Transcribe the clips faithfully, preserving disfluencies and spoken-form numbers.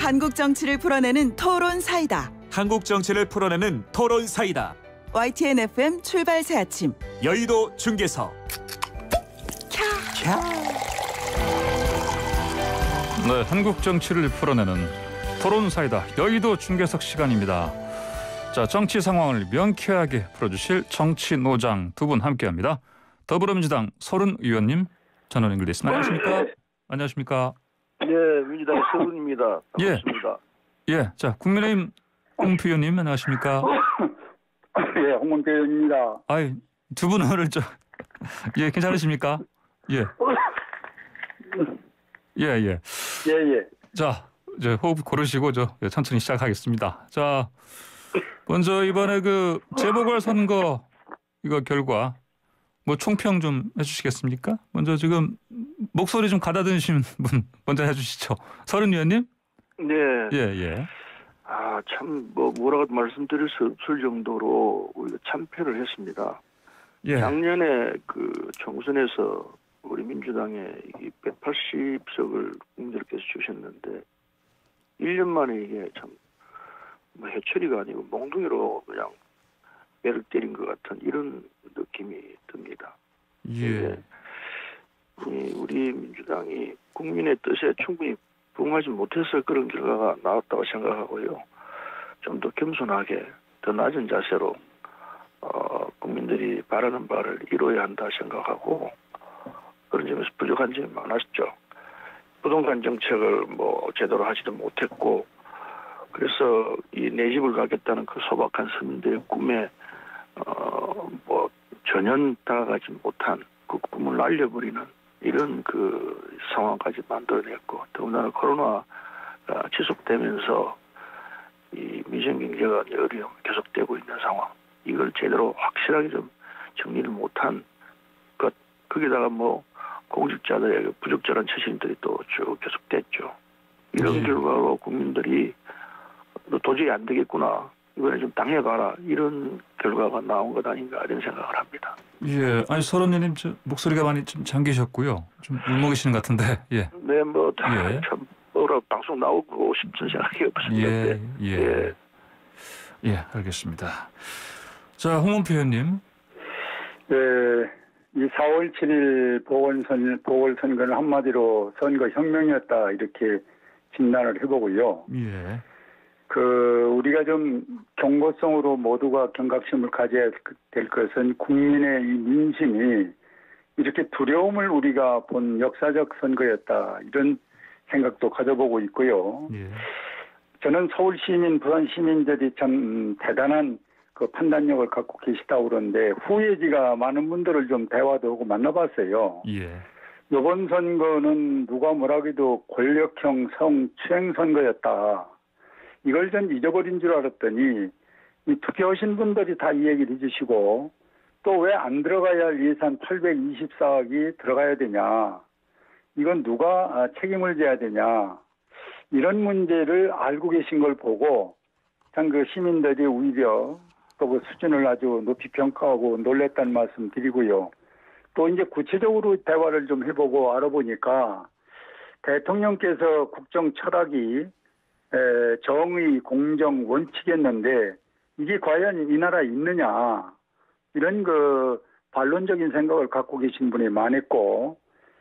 한국 정치를 풀어내는 토론 사이다. 한국 정치를 풀어내는 토론 사이다. 와이티엔 에프엠 출발 새 아침. 여의도 중계석. 네, 한국 정치를 풀어내는 토론 사이다. 여의도 중계석 시간입니다. 자, 정치 상황을 명쾌하게 풀어주실 정치 노장 두 분 함께합니다. 더불어민주당 서른 의원님 전화 연결돼 있습니다. 안녕하십니까? 안녕하십니까? 예, 민주당 서른입니다. 반갑습니다. 예, 예, 자 국민의힘 홍문표 의원님 안녕하십니까? 예, 홍문표 의원입니다. 아이, 두 분은 오늘 저 예, 괜찮으십니까? 예, 예, 예, 예, 예. 자, 이제 호흡 고르시고 저 천천히 시작하겠습니다. 자, 먼저 이번에 그 재보궐선거 이거 결과 뭐 총평 좀 해주시겠습니까? 먼저 지금 목소리 좀 가다듬으신 분 먼저 해주시죠. 서른 의원님. 네. 예, 예. 아, 참 뭐 뭐라고 말씀드릴 수 없을 정도로 우리가 참패를 했습니다. 예. 작년에 그 총선에서 우리 민주당에 이 백팔십 석을 국민들께서 주셨는데 일 년 만에 이게 참 뭐 해처리가 아니고 몽둥이로 그냥 배를 때린 것 같은 이런 느낌이 듭니다. 예. 이 우리 민주당이 국민의 뜻에 충분히 부응하지 못해서 그런 결과가 나왔다고 생각하고요. 좀 더 겸손하게 더 낮은 자세로 어, 국민들이 바라는 바를 이루어야 한다 생각하고 그런 점에서 부족한 점이 많았죠. 부동산 정책을 뭐 제대로 하지도 못했고 그래서 이 내 집을 갖겠다는 그 소박한 서민들의 꿈에 어, 뭐 전혀 다가가지 못한 그 꿈을 날려버리는 이런 그 상황까지 만들어냈고 더군다나 코로나가 지속되면서 이 민생 경제가 어려움이 계속되고 있는 상황 이걸 제대로 확실하게 좀 정리를 못한 것 거기다가 뭐 공직자들의 부적절한 처신들이 또 쭉 계속됐죠. 이런 네. 결과로 국민들이 도저히 안 되겠구나. 이번에 좀 당해봐라. 이런 결과가 나온 것 아닌가 이런 생각을 합니다. 예, 아니 서른 의원님 저 목소리가 많이 좀 잠기셨고요. 좀 울먹이시는 것 같은데. 예. 네, 뭐 예. 참 뭐라 방송 나오고 싶은 생각이 없습니다. 예, 예, 예, 예, 알겠습니다. 자, 홍문표 의원님. 네, 이 사월 칠일 보궐선 보궐선거는 한마디로 선거 혁명이었다 이렇게 진단을 해보고요. 예. 그 우리가 좀 경고성으로 모두가 경각심을 가져야 될 것은 국민의 이 민심이 이렇게 두려움을 우리가 본 역사적 선거였다 이런 생각도 가져보고 있고요. 예. 저는 서울 시민, 부산 시민들이 참 대단한 그 판단력을 갖고 계시다고 그러는데 후예지가 많은 분들을 좀 대화도 하고 만나봤어요. 예. 이번 선거는 누가 뭐라고 해도 권력형 성추행 선거였다. 이걸 전 잊어버린 줄 알았더니 이 투표하신 분들이 다 이 얘기를 해주시고 또 왜 안 들어가야 할 예산 팔백이십사억이 들어가야 되냐. 이건 누가 책임을 져야 되냐. 이런 문제를 알고 계신 걸 보고 참 그 시민들이 오히려 또 그 수준을 아주 높이 평가하고 놀랬다는 말씀 드리고요. 또 이제 구체적으로 대화를 좀 해보고 알아보니까 대통령께서 국정 철학이 에, 정의, 공정, 원칙이었는데 이게 과연 이 나라에 있느냐 이런 그 반론적인 생각을 갖고 계신 분이 많았고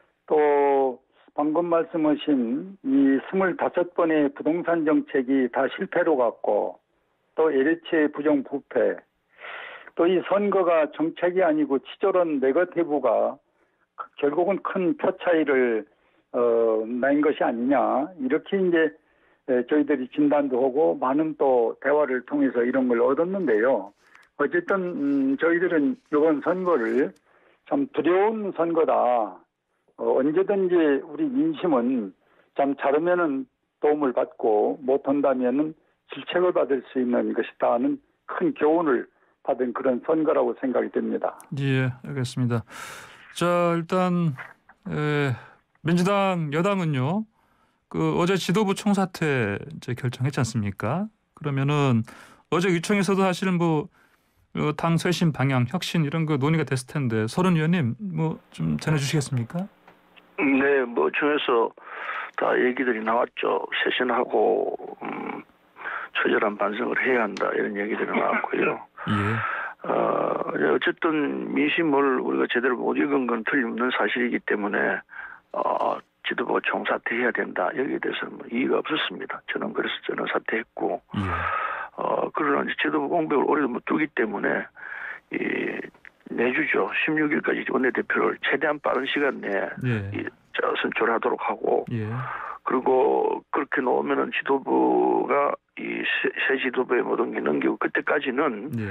또 방금 말씀하신 이 스물다섯 번의 부동산 정책이 다 실패로 갔고 또 엘에이치의 부정부패 또 이 선거가 정책이 아니고 치졸한 네거티브가 결국은 큰 표 차이를 어, 낸 것이 아니냐 이렇게 이제 저희들이 진단도 하고 많은 또 대화를 통해서 이런 걸 얻었는데요. 어쨌든 음, 저희들은 이번 선거를 참 두려운 선거다. 어, 언제든지 우리 민심은 참 잘하면은 도움을 받고 못한다면은 질책을 받을 수 있는 것이다 하는 큰 교훈을 받은 그런 선거라고 생각이 됩니다. 예, 알겠습니다. 자, 일단 에, 민주당 여당은요. 그 어제 지도부 총사퇴 이제 결정했지 않습니까? 그러면은 어제 의총에서도 사실은 뭐 당 쇄신 방향, 혁신 이런 거 논의가 됐을 텐데 서른 의원님 뭐 좀 전해주시겠습니까? 네, 뭐 청에서 다 얘기들이 나왔죠. 쇄신하고 음, 처절한 반성을 해야 한다 이런 얘기들이 나왔고요. 예. 어, 어쨌든 민심을 우리가 제대로 못 읽은 건 틀림없는 사실이기 때문에 어, 지도부가 총사퇴해야 된다. 여기에 대해서는 뭐 이의가 없었습니다. 저는 그래서 저는 사퇴했고 예. 어, 그러나 이제 지도부 공백을 오래도 못 두기 때문에 이 내주죠. 십육 일까지 원내대표를 최대한 빠른 시간 내에 예. 이, 저, 선출하도록 하고 예. 그리고 그렇게 놓으면은 지도부가 이 새 지도부의 모든 게 넘기고 그때까지는 예.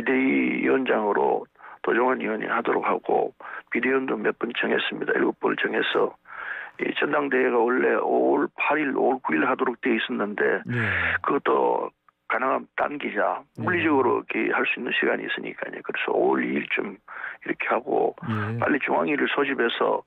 비대위원장으로 도정환 의원이 하도록 하고 비대위원도 몇 번 정했습니다. 일곱 번을 정해서 이 전당대회가 원래 오월 팔일, 오월 구일 하도록 돼 있었는데 예. 그것도 가능하면 당기자 물리적으로 이렇게 할 수 있는 시간이 있으니까요. 그래서 오월 이일쯤 이렇게 하고 예. 빨리 중앙위를 소집해서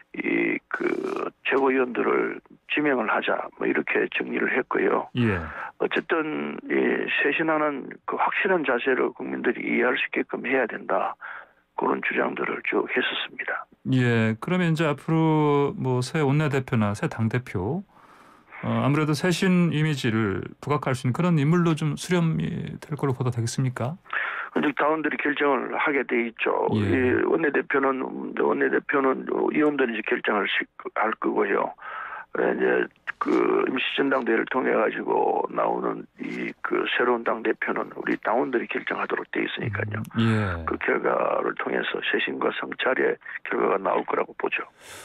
이 그 최고위원들을 지명을 하자 뭐 이렇게 정리를 했고요. 예. 어쨌든 이 쇄신하는 그 확실한 자세를 국민들이 이해할 수 있게끔 해야 된다. 그런 주장들을 쭉 했었습니다. 예. 그러면 이제 앞으로 뭐 새 원내대표나 새 당대표 어, 아무래도 새신 이미지를 부각할 수 있는 그런 인물로 좀 수렴이 될 걸로 보다 되겠습니까? 근데 당원들이 결정을 하게 돼 있죠. 예. 이 원내대표는 원내대표는 의원들이 이제 결정을 할 거고요. 이제 그 임시전당대회를 통해 가지고 나오는 이 그 새로운 당 대표는 우리 당원들이 결정하도록 돼 있으니까요. 예. 그 결과를 통해서 쇄신과 성찰의 결과가 나올 거라고 보죠.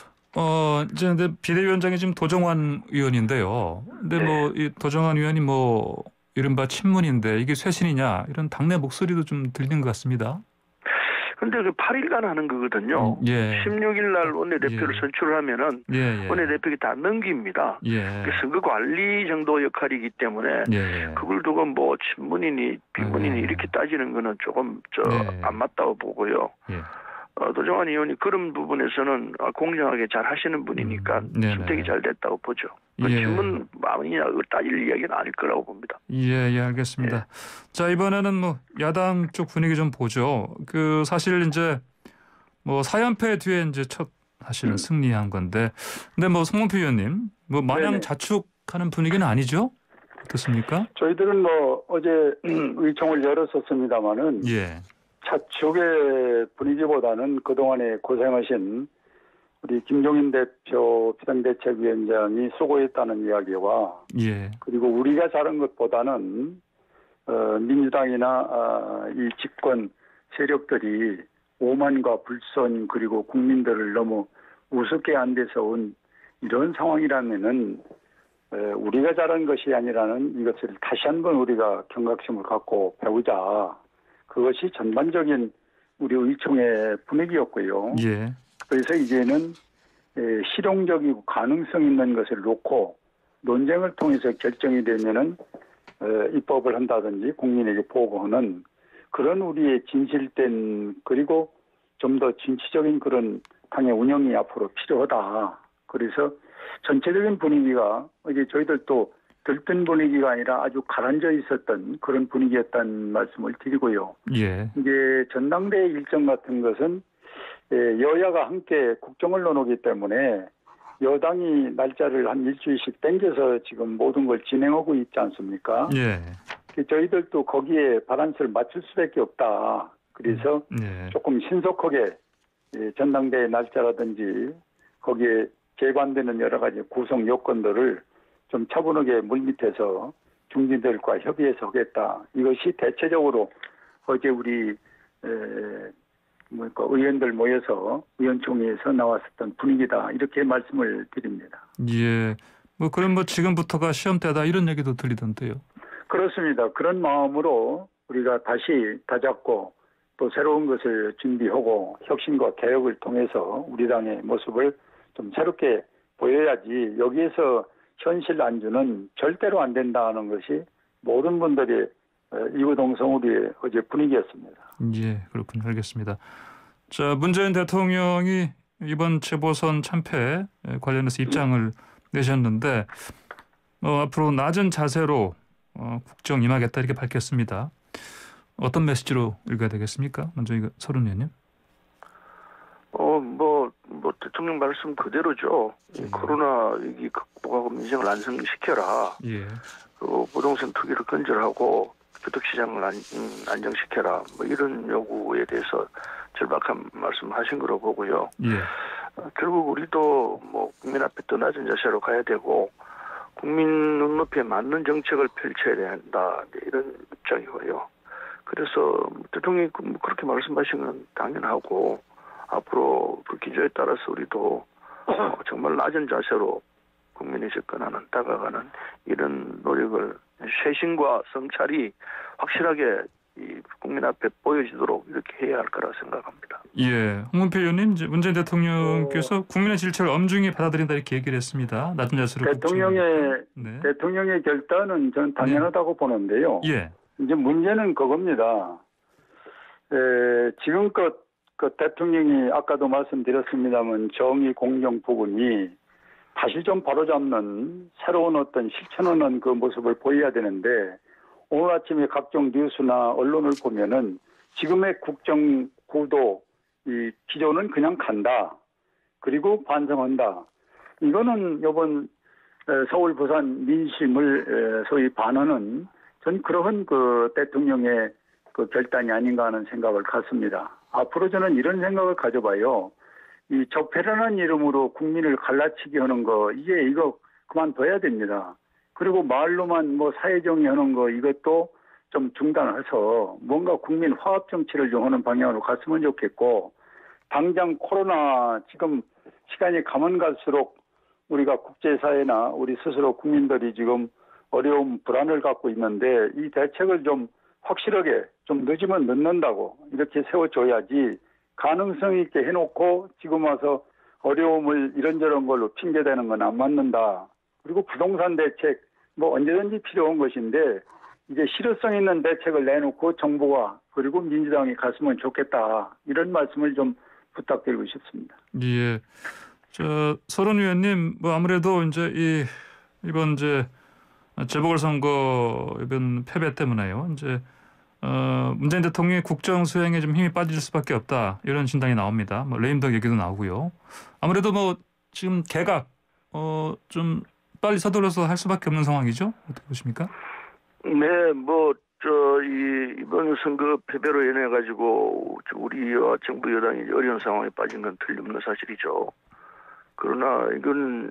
어 이제 근데 비대위원장이 지금 도정환 의원인데요. 근데 네. 뭐 이 도정환 의원이 뭐 이른바 친문인데 이게 쇄신이냐 이런 당내 목소리도 좀 들리는 것 같습니다. 근데 그 팔 일간 하는 거거든요. 음, 예. 십육 일 날 원내대표를 예. 선출을 하면은 예, 예. 원내대표가 다 넘깁니다. 예. 그 선거 관리 정도 역할이기 때문에 예. 그걸 두고 뭐 친문이니 비문이니 예. 이렇게 따지는 거는 조금 저 안 예. 맞다고 보고요. 예. 어, 도정환 의원이 그런 부분에서는 공정하게 잘 하시는 분이니까 음, 네네. 선택이 잘 됐다고 보죠. 그 예. 친문 아니냐 따질 이야기는 아닐 거라고 봅니다. 예, 예, 알겠습니다. 자, 이번에는 뭐 야당 쪽 분위기 좀 보죠. 그 사실 이제 뭐 사연패 뒤에 이제 첫 사실은 음. 승리한 건데, 근데 뭐 송문표 의원님, 뭐 마냥 네네. 자축하는 분위기는 아니죠? 어떻습니까? 저희들은 뭐 어제 의총을 열었었습니다마는 예, 자축의 분위기보다는 그동안에 고생하신 우리 김종인 대표 비상대책위원장이 수고했다는 이야기와 예, 그리고 우리가 잘한 것보다는 어, 민주당이나 아, 이 집권 세력들이 오만과 불선 그리고 국민들을 너무 우습게 안 돼서 온 이런 상황이라면은 에, 우리가 잘한 것이 아니라는 이것을 다시 한번 우리가 경각심을 갖고 배우자. 그것이 전반적인 우리 의총의 분위기였고요. 예, 그래서 이제는 에, 실용적이고 가능성 있는 것을 놓고 논쟁을 통해서 결정이 되면은 에, 입법을 한다든지 국민에게 보고하는 그런 우리의 진실된 그리고 좀 더 진취적인 그런 당의 운영이 앞으로 필요하다. 그래서 전체적인 분위기가 이제 저희들도 들뜬 분위기가 아니라 아주 가라앉아 있었던 그런 분위기였다는 말씀을 드리고요. 예, 이제 전당대회 일정 같은 것은 여야가 함께 국정을 넣어놓기 때문에 여당이 날짜를 한 일주일씩 땡겨서 지금 모든 걸 진행하고 있지 않습니까? 예, 저희들도 거기에 바란스를 맞출 수밖에 없다. 그래서 예, 조금 신속하게 전당대회 날짜라든지 거기에 개관되는 여러 가지 구성 요건들을 좀 차분하게 물밑에서 중진들과 협의해서 하겠다. 이것이 대체적으로 어제 우리 에, 뭐랄까 의원들 모여서 의원총회에서 나왔었던 분위기다. 이렇게 말씀을 드립니다. 예. 뭐 그럼 뭐 지금부터가 시험 때다 이런 얘기도 들리던데요. 그렇습니다. 그런 마음으로 우리가 다시 다잡고 또 새로운 것을 준비하고 혁신과 개혁을 통해서 우리 당의 모습을 좀 새롭게 보여야지 여기에서 현실 안주는 절대로 안 된다는 것이 모든 분들의 이구동성으로의 어제 분위기였습니다. 예, 그렇군요. 알겠습니다. 자, 문재인 대통령이 이번 재보선 참패 관련해서 입장을 내셨는데 어, 앞으로 낮은 자세로 어, 국정 임하겠다 이렇게 밝혔습니다. 어떤 메시지로 읽어야 되겠습니까? 먼저 이거 서른 의원님. 어, 뭐, 뭐 뭐 대통령 말씀 그대로죠. 이 음. 코로나 위기 극복하고 민생을 안정시켜라. 예. 그리고 부동산 투기를 건절하고 주택시장을 안, 음, 안정시켜라. 뭐 이런 요구에 대해서 절박한 말씀하신 거로 보고요. 예. 어, 결국 우리도 뭐 국민 앞에 더 낮은 자세로 가야 되고 국민 눈높이에 맞는 정책을 펼쳐야 된다. 이런 입장이고요. 그래서 대통령이 그렇게 말씀하신 건 당연하고 앞으로 그 기조에 따라서 우리도 어, 정말 낮은 자세로 국민이 접근하는 다가가는 이런 노력을 쇄신과 성찰이 확실하게 이 국민 앞에 보여지도록 이렇게 해야 할 거라 생각합니다. 예, 홍문표 의원님, 이제 문재인 대통령께서 어... 국민의 질책을 엄중히 받아들인다 이렇게 얘기를 했습니다. 낮은 자세로 대통령의 네. 대통령의 결단은 저는 당연하다고 네. 보는데요. 예. 이제 문제는 그겁니다. 에, 지금껏 그 대통령이 아까도 말씀드렸습니다만 정의 공정 부분이 다시 좀 바로잡는 새로운 어떤 실천하는 그 모습을 보여야 되는데 오늘 아침에 각종 뉴스나 언론을 보면은 지금의 국정 구도 이 기조는 그냥 간다. 그리고 반성한다. 이거는 이번 서울 부산 민심을 소위 반하는 전 그러한 그 대통령의 그 결단이 아닌가 하는 생각을 갖습니다. 앞으로 저는 이런 생각을 가져봐요. 이 적폐라는 이름으로 국민을 갈라치기 하는 거 이제 이거 그만둬야 됩니다. 그리고 말로만 뭐 사회정의 하는 거 이것도 좀 중단해서 뭔가 국민 화합 정치를 좀 하는 방향으로 갔으면 좋겠고 당장 코로나 지금 시간이 가면 갈수록 우리가 국제사회나 우리 스스로 국민들이 지금 어려움 불안을 갖고 있는데 이 대책을 좀 확실하게 좀 늦으면 늦는다고 이렇게 세워줘야지 가능성 있게 해놓고 지금 와서 어려움을 이런저런 걸로 핑계대는 건 안 맞는다. 그리고 부동산 대책 뭐 언제든지 필요한 것인데 이제 실효성 있는 대책을 내놓고 정부가 그리고 민주당이 갔으면 좋겠다. 이런 말씀을 좀 부탁드리고 싶습니다. 예. 저 서른 의원님 뭐 아무래도 이제 이 이번 이제 재보궐선거 이번 패배 때문에요. 이제 어, 문재인 대통령의 국정 수행에 좀 힘이 빠질 수밖에 없다 이런 진단이 나옵니다. 뭐 레임덕 얘기도 나오고요. 아무래도 뭐 지금 개각 어, 좀 빨리 서둘러서 할 수밖에 없는 상황이죠. 어떻게 보십니까? 네, 뭐 저 이 이번 선거 패배로 인해 가지고 우리와 정부 여당이 어려운 상황에 빠진 건 틀림없는 사실이죠. 그러나 이건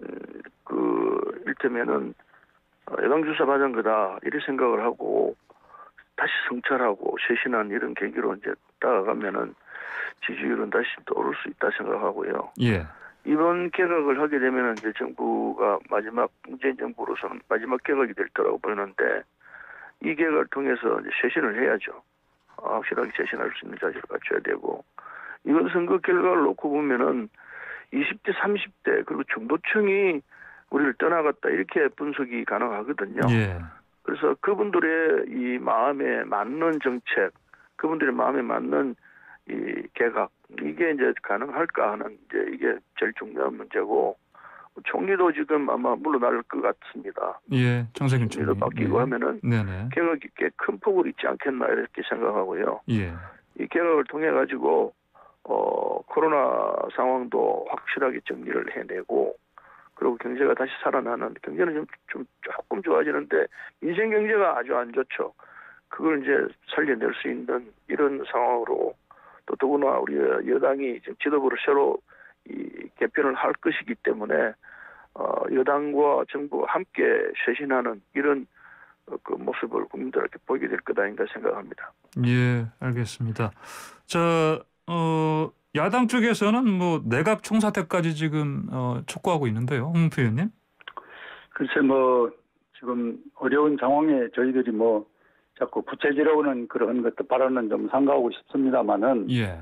그 일테면은 여당 주사 맞은 거다 이렇게 생각을 하고 다시 성찰하고 쇄신한 이런 계기로 이제 다가가면은 지지율은 다시 또 오를 수 있다 생각하고요. 예. 이번 개각을 하게 되면은 이제 정부가 마지막 문재인 정부로서는 마지막 개각이 될 거라고 보이는데 이 개각을 통해서 이제 쇄신을 해야죠. 확실하게 쇄신할 수 있는 자세를 갖춰야 되고 이번 선거 결과를 놓고 보면은 이십 대, 삼십 대 그리고 중도층이 우리를 떠나갔다 이렇게 분석이 가능하거든요. 예. 그래서 그분들의 이 마음에 맞는 정책, 그분들의 마음에 맞는 이 개각 이게 이제 가능할까 하는 이제 이게 제일 중요한 문제고 총리도 지금 아마 물러날 것 같습니다. 예, 정세균 총리도 총리. 바뀌고 예. 하면은 네네. 개각이 꽤 큰 폭으로 있지 않겠나 이렇게 생각하고요. 예. 이 개각을 통해 가지고 어 코로나 상황도 확실하게 정리를 해내고. 그리고 경제가 다시 살아나는 경제는 좀, 좀 조금 좋아지는데 민생 경제가 아주 안 좋죠. 그걸 이제 살려낼 수 있는 이런 상황으로 또 더구나 우리 여당이 지금 지도부를 새로 이 개편을 할 것이기 때문에 어, 여당과 정부가 함께 쇄신하는 이런 그 모습을 국민들에게 보이게 될 거다 아닌가 생각합니다. 예, 알겠습니다. 자, 어. 야당 쪽에서는 뭐 내각 총사퇴까지 지금 어, 촉구하고 있는데요, 홍문표 의원님. 글쎄 뭐 지금 어려운 상황에 저희들이 뭐 자꾸 구체적으로는 그런 것도 발언은 좀 삼가하고 싶습니다만은 예.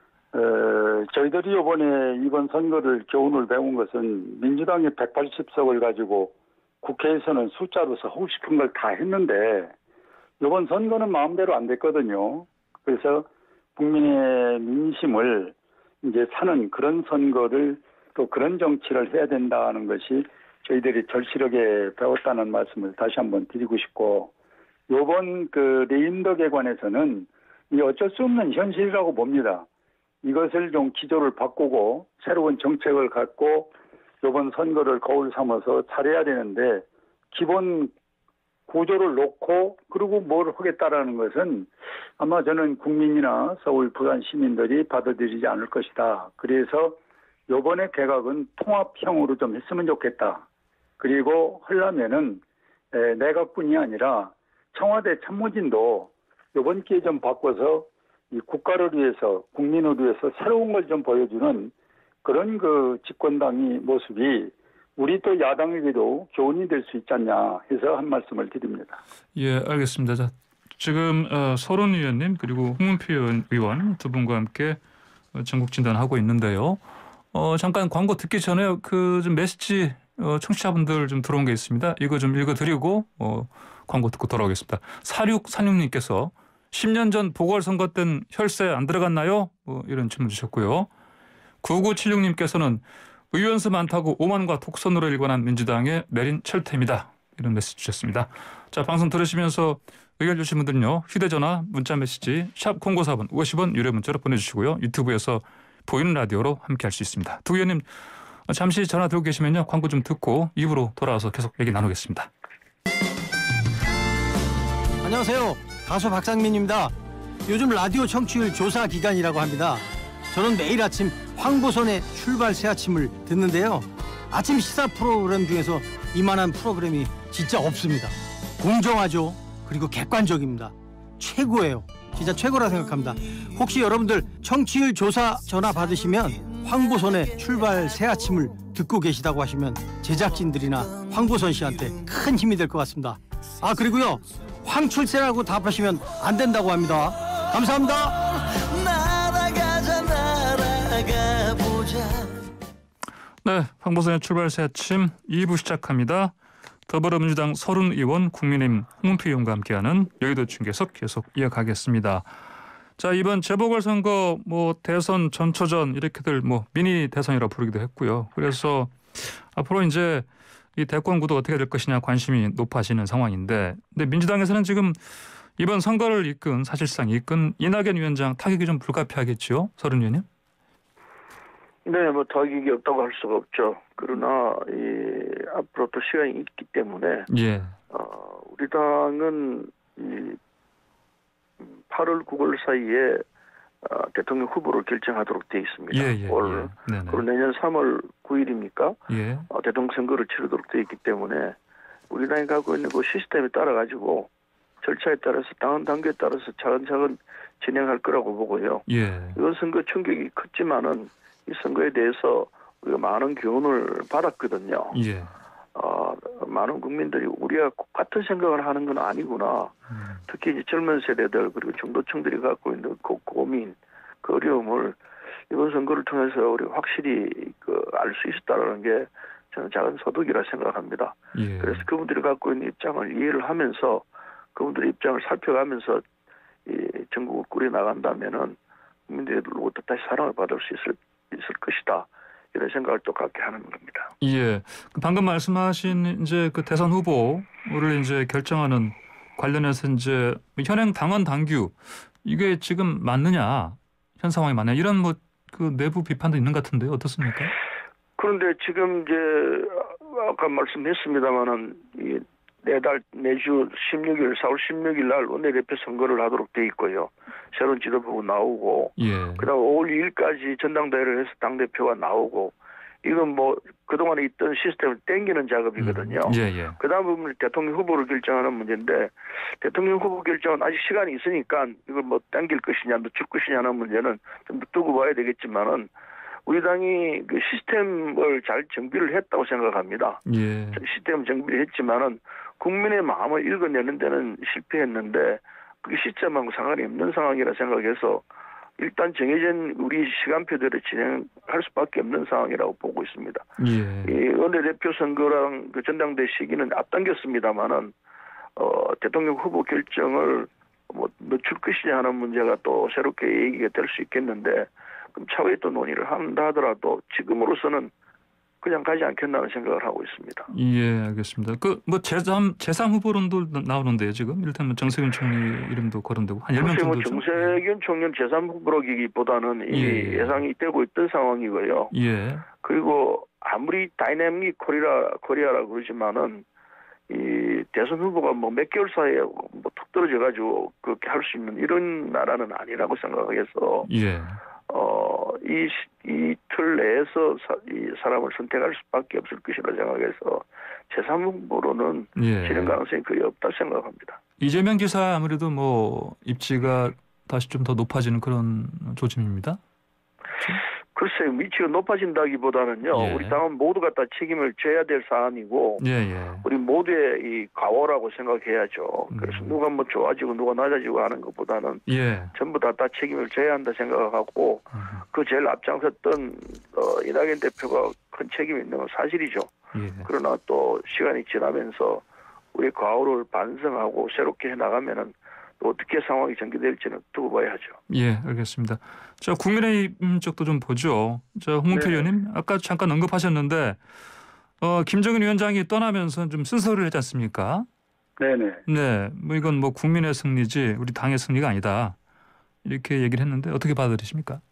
어, 저희들이 이번에 이번 선거를 교훈을 배운 것은 민주당이 백팔십 석을 가지고 국회에서는 숫자로서 하고 싶은 걸 다 했는데 이번 선거는 마음대로 안 됐거든요. 그래서 국민의 민심을 이제 사는 그런 선거를 또 그런 정치를 해야 된다는 것이 저희들이 절실하게 배웠다는 말씀을 다시 한번 드리고 싶고 이번 그 레임덕에 관해서는 이 어쩔 수 없는 현실이라고 봅니다. 이것을 좀 기조를 바꾸고 새로운 정책을 갖고 이번 선거를 거울 삼아서 잘해야 되는데 기본 구조를 놓고 그리고 뭘 하겠다라는 것은 아마 저는 국민이나 서울 부산 시민들이 받아들이지 않을 것이다. 그래서 이번에 개각은 통합형으로 좀 했으면 좋겠다. 그리고 하려면은 내각뿐이 아니라 청와대 참모진도 이번 기회에 좀 바꿔서 이 국가를 위해서 국민을 위해서 새로운 걸 좀 보여주는 그런 그 집권당의 모습이 우리 또 야당에게도 교훈이 될 수 있지 않냐 해서 한 말씀을 드립니다. 예, 알겠습니다. 자, 지금 어, 서른 의원님 그리고 홍문표 의원 두 분과 함께 전국 진단하고 있는데요. 어, 잠깐 광고 듣기 전에 그 좀 메시지 어, 청취자분들 좀 들어온 게 있습니다. 이거 좀 읽어드리고 어, 광고 듣고 돌아오겠습니다. 사육사육님께서 십 년 전 보궐선거 땐 혈세 안 들어갔나요? 뭐 이런 질문 주셨고요. 구구칠육님께서는 의원수 많다고 오만과 독선으로 일관한 민주당의 내린 철퇴입니다. 이런 메시지 주셨습니다. 자, 방송 들으시면서 의견 주신 분들은요. 휴대전화, 문자메시지 샵 공고사번 오십 원 유료 문자로 보내주시고요. 유튜브에서 보이는 라디오로 함께할 수 있습니다. 두 의원님 잠시 전화 들고 계시면요. 광고 좀 듣고 이 부로 돌아와서 계속 얘기 나누겠습니다. 안녕하세요. 가수 박상민입니다. 요즘 라디오 청취율 조사 기간이라고 합니다. 저는 매일 아침 황보선의 출발 새 아침을 듣는데요. 아침 시사 프로그램 중에서 이만한 프로그램이 진짜 없습니다. 공정하죠. 그리고 객관적입니다. 최고예요. 진짜 최고라 생각합니다. 혹시 여러분들 청취율 조사 전화 받으시면 황보선의 출발 새 아침을 듣고 계시다고 하시면 제작진들이나 황보선 씨한테 큰 힘이 될 것 같습니다. 아, 그리고요. 황출세라고 답하시면 안 된다고 합니다. 감사합니다. 날아가자, 날아가보자. 네, 황보선의 출발 새 아침 이 부 시작합니다. 더불어민주당 서른 의원, 국민의힘 홍문표 의원과 함께하는 여의도 중계석 계속 이어가겠습니다. 자, 이번 재보궐선거 뭐 대선 전초전 이렇게들 뭐 미니 대선이라고 부르기도 했고요. 그래서 앞으로 이제 이 대권 구도 어떻게 될 것이냐 관심이 높아지는 상황인데, 근데 민주당에서는 지금 이번 선거를 이끈 사실상 이끈 이낙연 위원장 타격이 좀 불가피하겠죠, 서른 의원님? 네, 뭐 타격이 없다고 할 수가 없죠. 그러나 이 앞으로 또 시간이 있기 때문에 예. 어, 우리 당은 이 팔월, 구월 사이에 어, 대통령 후보를 결정하도록 돼 있습니다. 예, 예, 올. 예. 네네. 그리고 내년 삼월 구일입니까? 예. 어, 대통령 선거를 치르도록 돼 있기 때문에 우리 당이 갖고 있는 그 시스템에 따라 가지고 절차에 따라서 당헌 당규에 따라서 차근차근 진행할 거라고 보고요. 예. 이번 선거 충격이 컸지만은 이 선거에 대해서 우리가 많은 교훈을 받았거든요. 예. 어, 많은 국민들이 우리가 같은 생각을 하는 건 아니구나. 음. 특히 이제 젊은 세대들 그리고 중도층들이 갖고 있는 그 고민, 그 어려움을 이번 선거를 통해서 우리 확실히 그 알 수 있었다는 게 저는 작은 소득이라 생각합니다. 예. 그래서 그분들이 갖고 있는 입장을 이해를 하면서 그분들의 입장을 살펴가면서 이 전국을 꾸려 나간다면은 국민들로부터 다시 사랑을 받을 수 있을 있을 것이다. 이런 생각을 또 갖게 하는 겁니다. 예. 방금 말씀하신 이제 그 대선 후보를 이제 결정하는 관련해서 이제 현행 당헌 당규 이게 지금 맞느냐, 현 상황이 맞느냐 이런 뭐 그 내부 비판도 있는 것 같은데요. 어떻습니까? 그런데 지금 이제 아까 말씀했습니다마는 이 내달 내주 십육일 사월 십육일 날 원내대표 선거를 하도록 돼 있고요. 새로운 지도부가 나오고, 예. 그다음 오월 이일까지 전당대회를 해서 당 대표가 나오고, 이건 뭐 그동안에 있던 시스템을 땡기는 작업이거든요. 음, 예, 예. 그다음 부분은 대통령 후보를 결정하는 문제인데, 대통령 후보 결정은 아직 시간이 있으니까 이걸 뭐 땡길 것이냐, 늦출 것이냐는 문제는 좀 두고 봐야 되겠지만은 우리 당이 그 시스템을 잘 정비를 했다고 생각합니다. 예. 시스템 정비를 했지만은 국민의 마음을 읽어내는 데는 실패했는데 그게 시점하고 상관이 없는 상황이라 생각해서 일단 정해진 우리 시간표대로 진행할 수밖에 없는 상황이라고 보고 있습니다. 예. 이 원내대표 선거랑 그 전당대 시기는 앞당겼습니다만은 어, 대통령 후보 결정을 뭐 늦출 것이냐 하는 문제가 또 새롭게 얘기가 될 수 있겠는데 그럼 차후에 또 논의를 한다 하더라도 지금으로서는 그냥 가지 않겠나는 생각을 하고 있습니다. 예, 알겠습니다. 그 뭐 제삼 제삼 후보론도 나오는데요, 지금 이를테면 정세균 총리 이름도 거론되고 한 열 명 글쎄 뭐 정도. 정세균 총리는 제삼 후보라기보다는 이미 예. 예상이 되고 있던 상황이고요. 예, 그리고 아무리 다이내믹 코리아 코리아라 그러지만은 이 대선 후보가 뭐 몇 개월 사이에 뭐 툭 떨어져 가지고 그렇게 할 수 있는 이런 나라는 아니라고 생각해서 예, 어이 이 틀 내에서 사, 이 사람을 선택할 수밖에 없을 것이라 생각해서 제삼 후보로는 예. 실현 가능성이 거의 없다 생각합니다. 이재명 지사 아무래도 뭐 입지가 다시 좀 더 높아지는 그런 조짐입니다. 글쎄요, 위치가 높아진다기보다는요. 예. 우리 당은 모두가 다 책임을 져야 될 사안이고 예, 예. 우리 모두의 이 과오라고 생각해야죠. 그래서 음. 누가 뭐 좋아지고 누가 낮아지고 하는 것보다는 예. 전부 다 다 책임을 져야 한다 생각하고 음. 그 제일 앞장섰던 어, 이낙연 대표가 큰 책임이 있는 건 사실이죠. 예. 그러나 또 시간이 지나면서 우리 과오를 반성하고 새롭게 해나가면은 또 어떻게 상황이 전개될지는 두고 봐야 하죠. 예, 알겠습니다. 자, 국민의힘 쪽도 좀 보죠. 자, 홍문표 네. 의원님 아까 잠깐 언급하셨는데 어, 김정은 위원장이 떠나면서 좀 쓴소리를 했지 않습니까? 네네. 네, 뭐 이건 뭐 국민의 승리지 우리 당의 승리가 아니다 이렇게 얘기를 했는데 어떻게 받아들이십니까?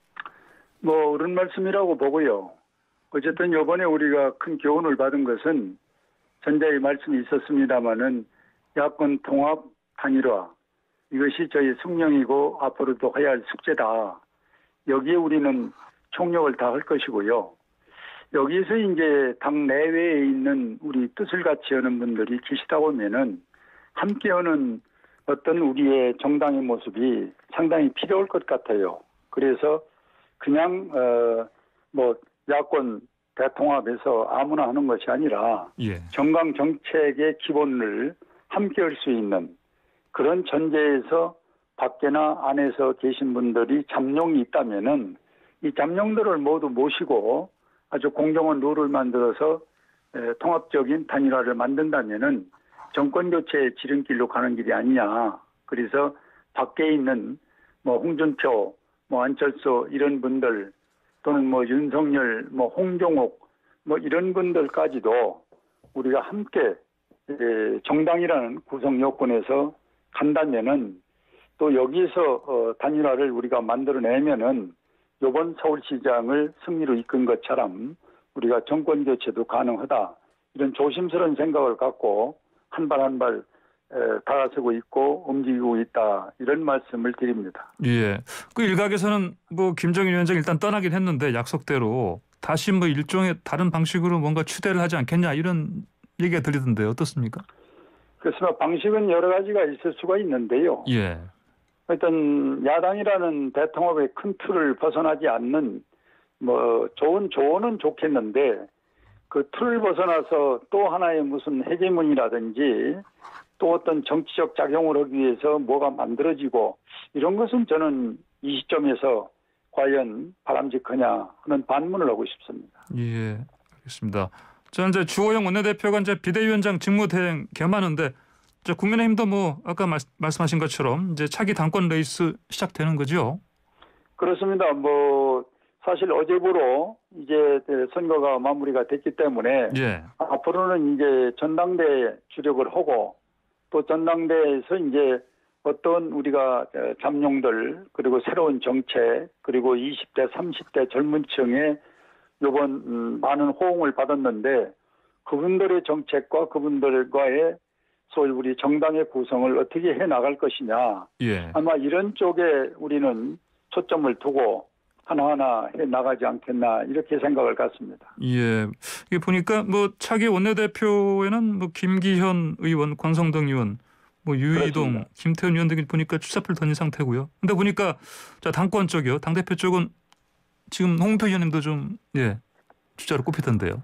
뭐 옳은 말씀이라고 보고요. 어쨌든 이번에 우리가 큰 교훈을 받은 것은 전자의 말씀이 있었습니다마는 야권 통합 단일화 이것이 저희 숙명이고 앞으로도 해야 할 숙제다. 여기에 우리는 총력을 다할 것이고요. 여기서 이제 당 내외에 있는 우리 뜻을 같이 하는 분들이 계시다 보면은 함께 하는 어떤 우리의 정당의 모습이 상당히 필요할 것 같아요. 그래서 그냥 어 뭐 야권 대통합에서 아무나 하는 것이 아니라 예. 정강 정책의 기본을 함께 할 수 있는 그런 전제에서 밖에나 안에서 계신 분들이 잠룡이 있다면은 이 잠룡들을 모두 모시고 아주 공정한 룰을 만들어서 에, 통합적인 단일화를 만든다면은 정권 교체의 지름길로 가는 길이 아니냐. 그래서 밖에 있는 뭐 홍준표, 뭐 안철수 이런 분들 또는 뭐 윤석열, 뭐 홍종욱 뭐 이런 분들까지도 우리가 함께 에, 정당이라는 구성 요건에서 간다면은 또 여기서 어, 단일화를 우리가 만들어내면은 이번 서울시장을 승리로 이끈 것처럼 우리가 정권 교체도 가능하다 이런 조심스러운 생각을 갖고 한 발 한 발 다가서고 있고 움직이고 있다 이런 말씀을 드립니다. 예. 그 일각에서는 뭐 김정인 위원장 일단 떠나긴 했는데 약속대로 다시 뭐 일종의 다른 방식으로 뭔가 추대를 하지 않겠냐 이런 얘기가 들리던데 어떻습니까? 그렇습니다. 방식은 여러 가지가 있을 수가 있는데요. 예. 하여튼 야당이라는 대통합의 큰 틀을 벗어나지 않는 뭐 좋은 조언은 좋겠는데 그 틀을 벗어나서 또 하나의 무슨 헤게몬이라든지 또 어떤 정치적 작용을 하기 위해서 뭐가 만들어지고 이런 것은 저는 이 시점에서 과연 바람직하냐 하는 반문을 하고 싶습니다. 예. 알겠습니다. 자, 이제 주호영 원내대표가 이제 비대위원장 직무대행 겸하는데 자, 국민의힘도 뭐 아까 말, 말씀하신 것처럼 이제 차기 당권 레이스 시작되는 거죠? 그렇습니다. 뭐 사실 어제부로 이제 선거가 마무리가 됐기 때문에 예. 앞으로는 이제 전당대에 주력을 하고 또 전당대에서 이제 어떤 우리가 잠룡들 그리고 새로운 정책 그리고 이십 대 삼십 대 젊은 층의 이번 많은 호응을 받았는데 그분들의 정책과 그분들과의 소위 우리 정당의 구성을 어떻게 해 나갈 것이냐. 예. 아마 이런 쪽에 우리는 초점을 두고 하나하나 해 나가지 않겠나 이렇게 생각을 갖습니다. 예. 이게 보니까 뭐 차기 원내대표에는 뭐 김기현 의원, 권성동 의원, 뭐 유이동, 그렇습니다. 김태훈 의원 등이 보니까 출사표를 던진 상태고요. 근데 보니까 자, 당권 쪽이요. 당대표 쪽은 지금 홍문표 의원님도 좀 예. 주자로 꼽히던데요.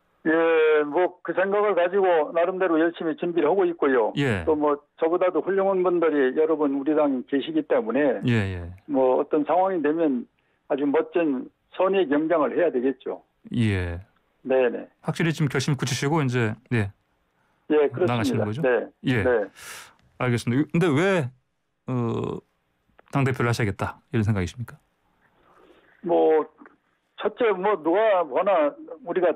예, 뭐 그 생각을 가지고 나름대로 열심히 준비를 하고 있고요. 예. 또 뭐 저보다도 훌륭한 분들이 여러분 우리 당에 계시기 때문에 예, 예. 뭐 어떤 상황이 되면 아주 멋진 선의 경쟁을 해야 되겠죠. 예. 네네. 확실히 지금 결심 굳히시고 이제 네. 예, 그렇습니다. 나가시는 거죠? 네. 예. 네. 알겠습니다. 근데 왜 어, 당대표를 하셔야겠다 이런 생각이십니까? 뭐 첫째 뭐 누가 뭐나 우리가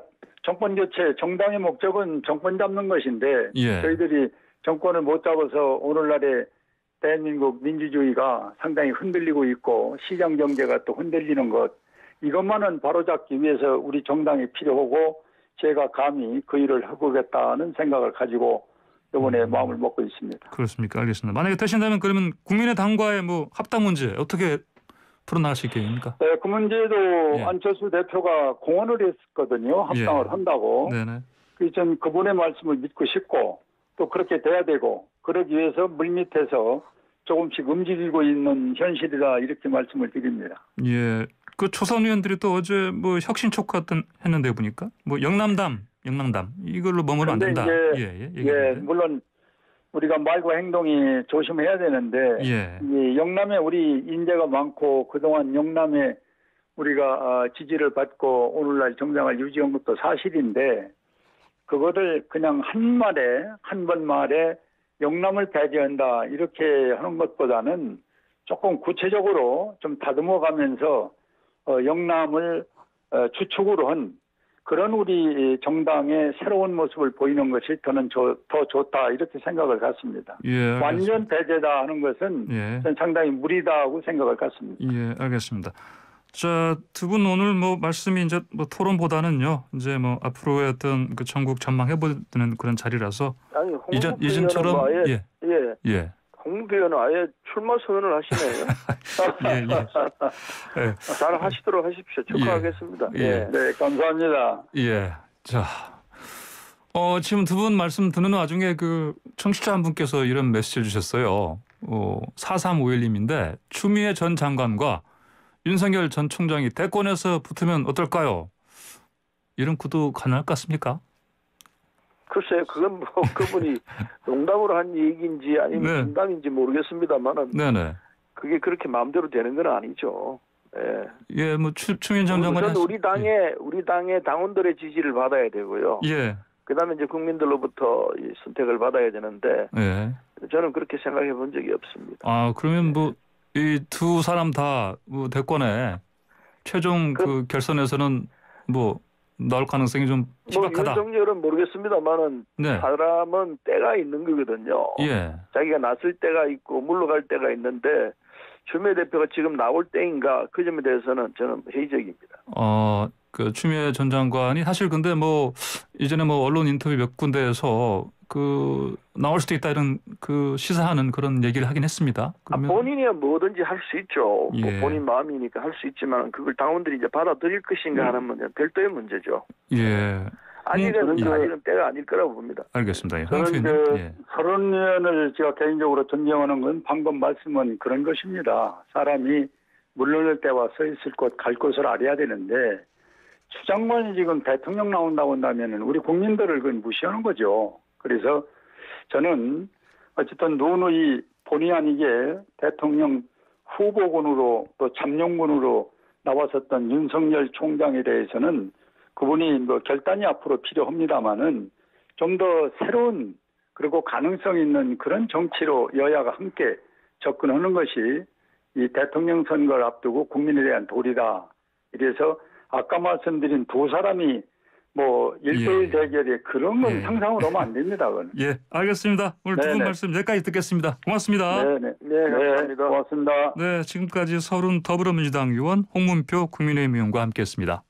정권 교체, 정당의 목적은 정권 잡는 것인데 예. 저희들이 정권을 못 잡아서 오늘날의 대한민국 민주주의가 상당히 흔들리고 있고 시장 경제가 또 흔들리는 것 이것만은 바로잡기 위해서 우리 정당이 필요하고 제가 감히 그 일을 해보겠다는 생각을 가지고 이번에 음. 마음을 먹고 있습니다. 그렇습니까? 알겠습니다. 만약에 되신다면 그러면 국민의당과의 뭐 합당 문제 어떻게 풀어나가실 계획입니까? 네, 그 문제도 예. 안철수 대표가 공언을 했었거든요. 합당을 예. 한다고. 네네. 그래서 전 그분의 말씀을 믿고 싶고 또 그렇게 돼야 되고 그러기 위해서 물밑에서 조금씩 움직이고 있는 현실이다 이렇게 말씀을 드립니다. 예. 그 초선 의원들이 또 어제 뭐 혁신 촉구했던 했는데 보니까 뭐 영남담, 영남담 이걸로 머무르면 안 된다. 그런데 예, 예. 예, 얘기했는데. 물론 우리가 말과 행동이 조심해야 되는데 예. 이 영남에 우리 인재가 많고 그동안 영남에 우리가 어, 지지를 받고 오늘날 정당을 유지한 것도 사실인데 그거를 그냥 한 말에 한 번 말에 영남을 배제한다 이렇게 하는 것보다는 조금 구체적으로 좀 다듬어 가면서 어, 영남을 어, 주축으로 한 그런 우리 정당의 새로운 모습을 보이는 것이 저는 저, 더 좋다 이렇게 생각을 갖습니다. 예. 완전 배제다 하는 것은 예. 저는 상당히 무리다고 생각을 갖습니다. 예, 알겠습니다. 자, 두 분 오늘 뭐 말씀이 이제 뭐 토론보다는요. 이제 뭐 앞으로의 어떤 그 전국 전망해보는 그런 자리라서 아니 홍 이전 대표는 이전처럼 뭐 아예 예. 예. 예. 홍 대표는 아예 출마 선언을 하시네요. 예, 예. 예. 잘 하시도록 하십시오. 축하하겠습니다. 예. 예. 네, 감사합니다. 예. 자. 어, 지금 두 분 말씀 듣는 와중에 그 청취자 한 분께서 이런 메시지 주셨어요. 어, 사삼오일 님인데 추미애 전 장관과 윤석열 전 총장이 대권에서 붙으면 어떨까요? 이런 구도 가능할 것 같습니까? 글쎄요, 그건 뭐 그분이 농담으로 한 얘기인지 아니면 네. 진담인지 모르겠습니다만은 네네. 그게 그렇게 마음대로 되는 건 아니죠. 예. 예, 뭐 추, 추미애 전 장관이 우선 우리 당의 우리 당의 당원들의 지지를 받아야 되고요. 예. 그다음에 이제 국민들로부터 이 선택을 받아야 되는데 예. 저는 그렇게 생각해 본 적이 없습니다. 아, 그러면 뭐 이 두 사람 다 뭐 대권에 최종 그, 그- 결선에서는 뭐 나올 가능성이 좀 뭐 희박하다. 윤석열은 모르겠습니다만은 네. 사람은 때가 있는 거거든요. 예. 자기가 났을 때가 있고 물러갈 때가 있는데 추미애 대표가 지금 나올 때인가 그 점에 대해서는 저는 회의적입니다. 어, 그 추미애 전 장관이 사실 근데 뭐 이전에 뭐 언론 인터뷰 몇 군데에서 그 나올 수도 있다 이런 그 시사하는 그런 얘기를 하긴 했습니다. 아, 그러면 본인이야 뭐든지 할 수 있죠. 뭐 예. 본인 마음이니까 할 수 있지만 그걸 당원들이 이제 받아들일 것인가 하는 문제는 별도의 문제죠. 예. 아직은 예. 아직은 때가 아닐 거라고 봅니다. 알겠습니다. 예. 저는 황수님. 그 예. 서른 의원을 제가 개인적으로 존경하는 건 방금 말씀은 그런 것입니다. 사람이 물러날 때와 서 있을 곳, 갈 곳을 알아야 되는데 추 장관이 지금 대통령 나온다고 한다면 우리 국민들을 그건 무시하는 거죠. 그래서 저는 어쨌든 누누이 본의 아니게 대통령 후보군으로 또 잠룡군으로 나왔었던 윤석열 총장에 대해서는 그분이 뭐 결단이 앞으로 필요합니다만은 좀 더 새로운 그리고 가능성 있는 그런 정치로 여야가 함께 접근하는 것이 이 대통령 선거를 앞두고 국민에 대한 도리다. 이래서 아까 말씀드린 두 사람이 뭐 일대일 예. 대결에 그런 건 예. 상상을 하면 안 됩니다. 그건. 예, 알겠습니다. 오늘 두 분 네네. 말씀 여기까지 듣겠습니다. 고맙습니다. 네네. 네, 감사합니다. 고맙습니다. 네, 지금까지 서른 더불어민주당 의원 홍문표 국민의힘 의원과 함께했습니다.